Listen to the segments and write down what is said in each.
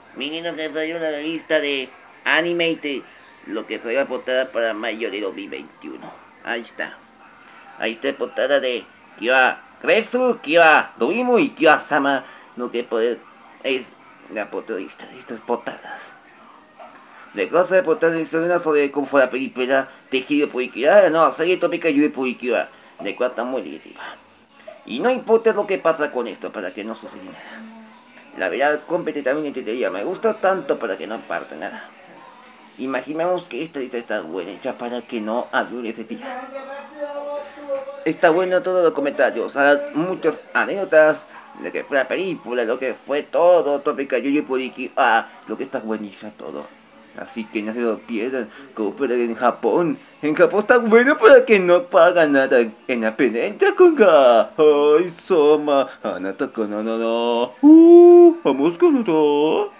Miren lo que salió en la lista de Animate, lo que fue la portada para mayo de 2021. Ahí está. Ahí está la portada de Kiba Resu, Kiba Doimu y Kiba Sama. Lo que puede es la portadista de estas portadas. De cosas de portadas historias sobre cómo fue la película Tejido por Ikira, no, serie tópica Yue por Ikira, de cual está muy negativa. Y no importa lo que pasa con esto para que no suceda nada. La verdad, completamente entendería. Me gusta tanto para que no parte nada. Imaginemos que esta lista está buena hecha para que no adure ese día. Está bueno todos los comentarios, muchas anécdotas, lo que fue la película, lo que fue todo, tópica Yuyu Puriki, lo que está buenísimo todo. Así que no se lo pierdan, cooperen en Japón. En Japón está bueno para que no paga nada en la penenta con ga. Ay, Soma, anata no. Vamos con todo.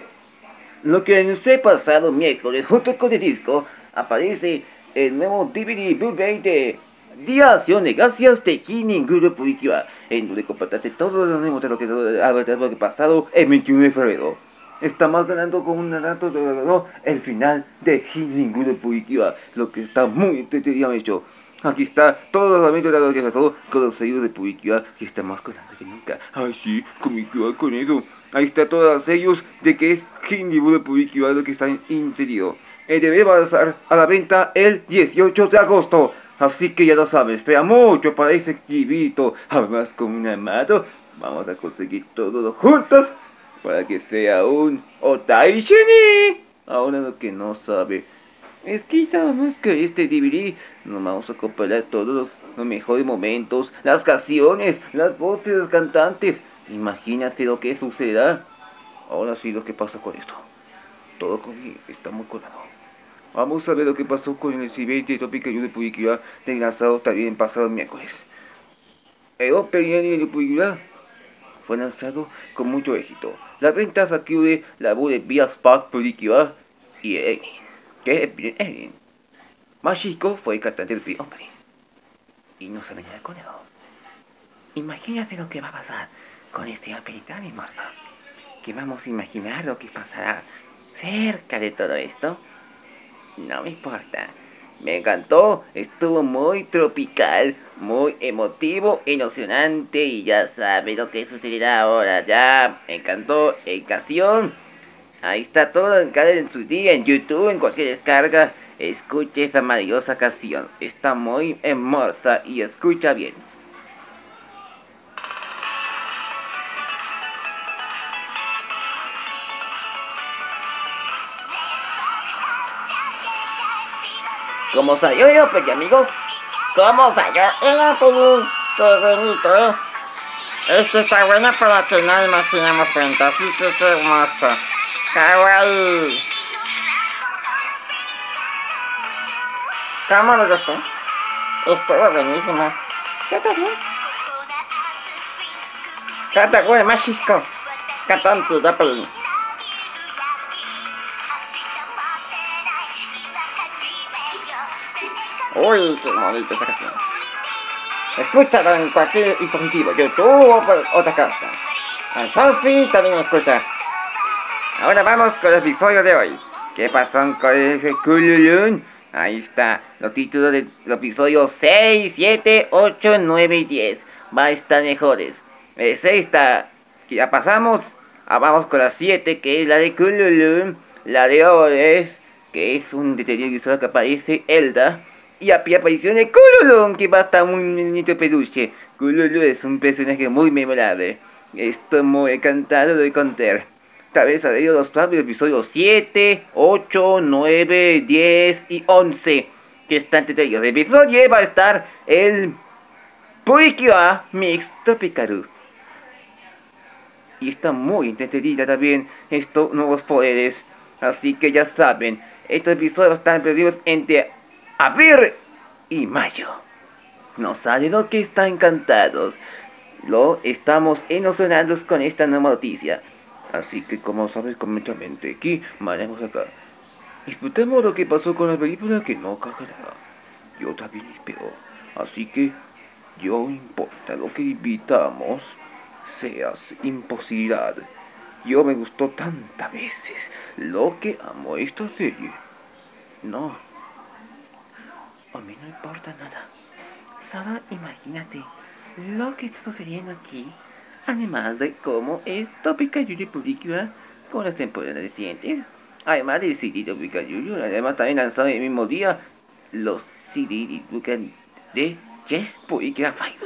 Lo que anuncié pasado miércoles junto con el disco aparece el nuevo DVD Blu-ray de Acciones Gracias de Kinin Guru Purikiwa, en donde compartaste todo lo nuevo de lo que pasado el 21 de febrero. Estamos ganando con un relato de el final de Kinin Guru Purikiwa, lo que está muy entretenido hecho. Aquí está todos los momentos de lo que pasó con los sellos de Purikiwa, que está más colando que nunca. Ay sí, con eso. Ahí está todos los sellos de que es Kingdom de Purikiwa lo que está inserido. El DVD va a estar a la venta el 18 de agosto. Así que ya lo sabes, espera mucho para ese esquivito. Además con un amado, vamos a conseguir todos juntos para que sea un Otaishini. Ahora lo que no sabe es que sabemos que este DVD nos vamos a comparar todos los mejores momentos, las canciones, las voces de los cantantes. Imagínate lo que sucederá. Ahora sí lo que pasa con esto. Todo está muy colado. Vamos a ver lo que pasó con el siguiente tópico de Purikiwa lanzado también pasado miércoles. El opening de Purikiwa fue lanzado con mucho éxito. Las ventas aquí de la voz de Via Spark Purikiwa y Erin. Que es Erin. Mashiko fue el cantante del hombre. Y no se venía con él. Imagínate lo que va a pasar con este hombre tan hermoso. Que vamos a imaginar lo que pasará cerca de todo esto. No me importa. Me encantó, estuvo muy tropical, muy emotivo, emocionante y ya sabe lo que sucederá ahora. Ya me encantó el canción. Ahí está todo en su día, en YouTube, en cualquier descarga. Escuche esa maravillosa canción. Está muy hermosa y escucha bien. ¿Cómo salió el opening, amigos? ¿Cómo salió el opening? ¡Qué bonito! Esto está bueno para que no imaginemos frente, así que qué hermoso. ¡Kawaii! ¿Cómo lo gustó? Estuvo buenísimo. ¿Canta bien? Canta bueno, más chisco. Cantante de opening. Uy, qué bonita esta canción. Escúchala en cualquier dispositivo, YouTube o por otra cosa. En Selfie también escucha. Ahora vamos con el episodio de hoy. ¿Qué pasó con ese Kululun? Ahí está, los títulos del episodio 6, 7, 8, 9 y 10. Va a estar mejores. El 6 está, que ya pasamos. Vamos con la 7, que es la de Kululun. La de Ores, que es un detective que aparece Elda. Y aquí aparición de Kululun, que va a estar muy bonito peluche. Kululun es un personaje muy memorable. Estoy muy encantado de contar. Tal vez ha leído los planos del episodio 7, 8, 9, 10 y 11. Que están entre ellos. El episodio va a estar el Purikiwa Mix Tropicaru. Y está muy entretenida también estos nuevos poderes. Así que ya saben, estos episodios están perdidos entre abril y mayo. No saben lo que están encantados. Lo estamos emocionados con esta nueva noticia. Así que como sabes completamente aquí, manejamos acá. Disfrutemos lo que pasó con la película que no cagará. Yo también espero. Así que yo importa lo que invitamos, sea imposibilidad. Yo me gustó tantas veces lo que amo esta serie. No, a mí no importa nada. Solo imagínate lo que está sucediendo aquí. Además de cómo es Topica Yuri publicada con las temporadas recientes. Además del CD de Topica Yuri, además también lanzaron el mismo día los CD y de Yes Publicada 5.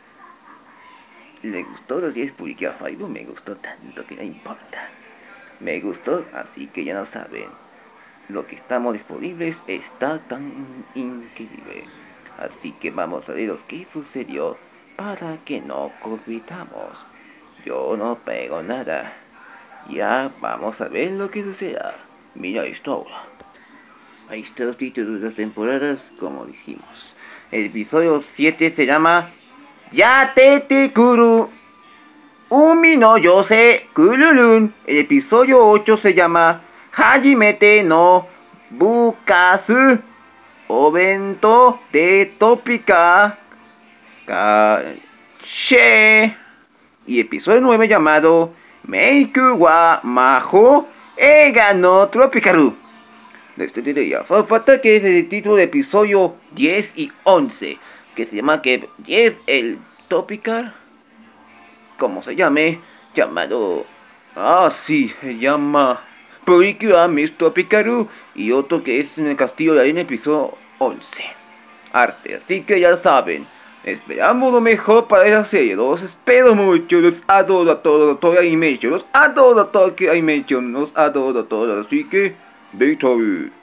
Le gustó los 10 publicada 5, me gustó tanto que no importa. Me gustó, así que ya no saben. Lo que estamos disponibles está tan increíble. Así que vamos a ver lo que sucedió para que no compitamos. Yo no pego nada. Ya vamos a ver lo que suceda. Mira esto ahora. Ahí están los títulos de las temporadas, como dijimos. El episodio 7 se llama Yatete Kuru Umi no Yose Kururun. El episodio 8 se llama Hajimete no Bukasu Obento de Topika Kache. Y episodio 9 llamado Meiku wa Maho Ega no Tropikaru. Solo falta que es el título de episodio 10 y 11, que se llama que 10 el Topical, como se llame, llamado... Ah, sí, se llama Purikua Miss Topikaru, y otro que es en el castillo de arena, episodio 11. Arte, así que ya saben, esperamos lo mejor para esa serie. Los espero mucho, los adoro a todos, a todo Animation, los adoro a todo Animation, los adoro a todos, así que victory.